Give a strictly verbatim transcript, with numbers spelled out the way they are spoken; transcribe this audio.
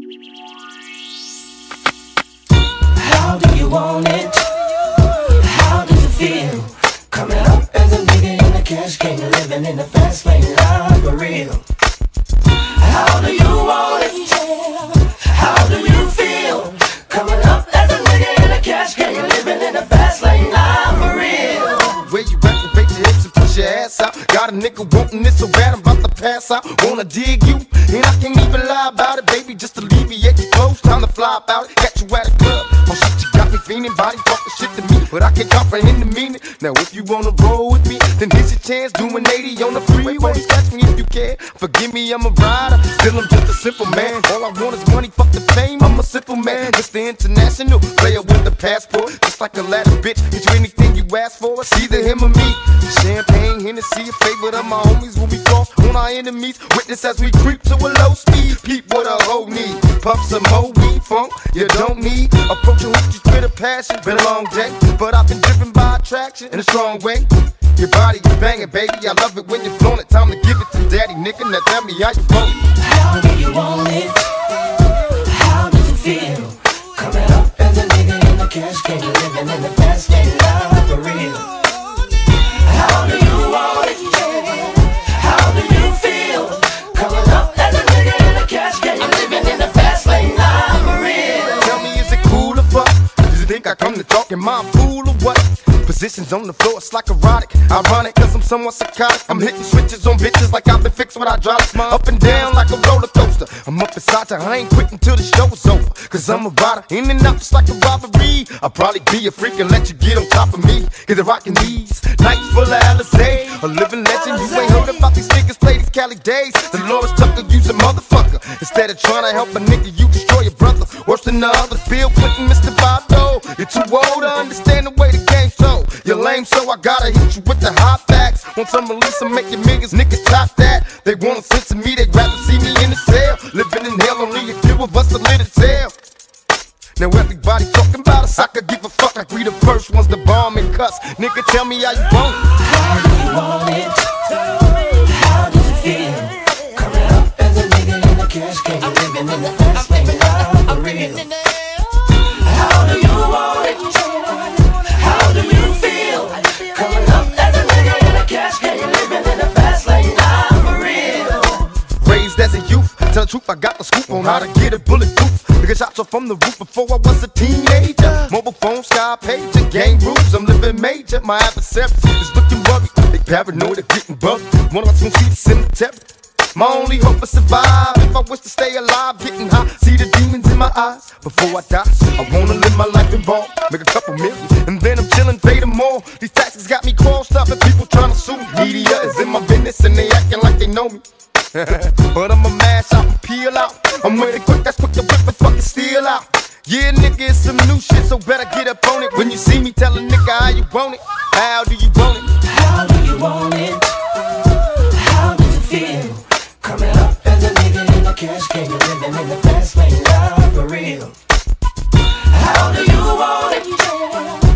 How do you want it? How does it feel? Coming up as a nigga in the cash king, living in the fast lane life for real. How do you want it? How do you feel? Coming up as a nigga in the cash king, living in the fast lane life for real. Where you activate your hips and push your ass out. Got a nigga wanting this so bad I'm about to pass out. Wanna dig you, and I can't even lie about it, baby. Just alleviate your clothes, time to fly about it. Catch you at a club, oh shit, you got me fiending. Body talking shit to me, but I can't comprehend the meaning. Now if you wanna roll with me, then here's your chance. Doing eighty on the freeway, catch me if you can. Forgive me, I'm a rider, still I'm just a simple man. All I want is money, fuck the fame, I'm a simple man. Just the international player with the passport. Just like a ladder, bitch, get you anything you ask for. It's either him or me. Champagne, Hennessy, a favorite of my homies when we cross on our enemies. Witness as we creep to a low speed. Peep what a hoe need. Puff some more weed, funk you don't need. Approaching with you with a passion. Been a long day, but I've been driven by attraction in a strong way. Your body is banging, baby. I love it when you're blowing it. Time to give it to daddy, nigga. Now tell me how you want it. How do you want it? How does it feel? Coming up as a nigga in the cash king, living in the fast lane life for real. How do you want it? How do you feel? Coming up as a nigga in the cash king, living in the fast lane life for real. Tell me, is it cool or what? Does you think I come to talk and my fool or what? Positions on the floor, it's like erotic. Ironic, cause I'm somewhat psychotic. I'm hitting switches on bitches like I've been fixed with hydraulics. Up and down like a roller coaster. I'm up inside her, I ain't quitting till the show's over. Cause I'm a rider, in and out just like a robbery. I'll probably be a freak and let you get on top of me. Get the rockin' these nights full of Alizé. A living legend, you ain't heard about these niggas play these Cali days. The Lawrence Tucker, you's a motherfucker. Instead of trying to help a nigga, you destroy your brother. Worse than the others, Bill Clinton, Mister Bado. You're too old to understand the way the game's so. You're lame, so I gotta hit you with the hot facts. Want some release and make your niggas, niggas top that. They want a sense of me, they'd rather see me in the cell. Living in hell, only a few of us a little tell. Now everybody talking about us, I could give a fuck. Like we the first ones to bomb and cuss. Nigga, tell me how you want it. How do you want it? How does it feel? Coming up as a nigga in the cash king, living in the fast lane life for real. How do you want it? How do you feel? Coming up as a nigga in the cash king, living in the fast lane life for real. Raised as a youth, tell the truth, I got the scoop on how to get it bulletproof. Because shots off from the roof before I was a teenager. Mobile phone, sky pager, gang rules, I'm living major. My adversaries is looking worried, they paranoid, they're getting bugged. One of us gon' see the cemetery. My only hope is survive. If I wish to stay alive, getting high, see the demons in my eyes. Before I die, I wanna live my life in ball, make a couple million, and then I'm chillin', pay them more. These taxes got me crossed up, and people tryna sue me. Media is in my business, and they acting like they know me. But I'ma mash out and peel out. I'm with it quick, that's quick to whip and fucking steal out. Yeah, nigga, it's some new shit, so better get up on it. When you see me, tell a nigga how you want it. How do you want it? How do you want it? How does it feel? Coming up as a nigga in the cash king, living in the fast lane life for real. How do you want it?